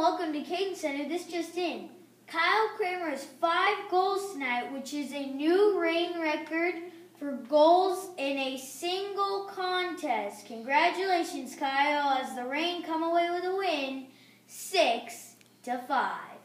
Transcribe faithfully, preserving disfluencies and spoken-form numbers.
welcome to CadenCenter. This just in. Kyle Kraemer has five goals tonight, which is a new reign record for goals in a single contest. Congratulations, Kyle, as the Reign come away with a win, six to five.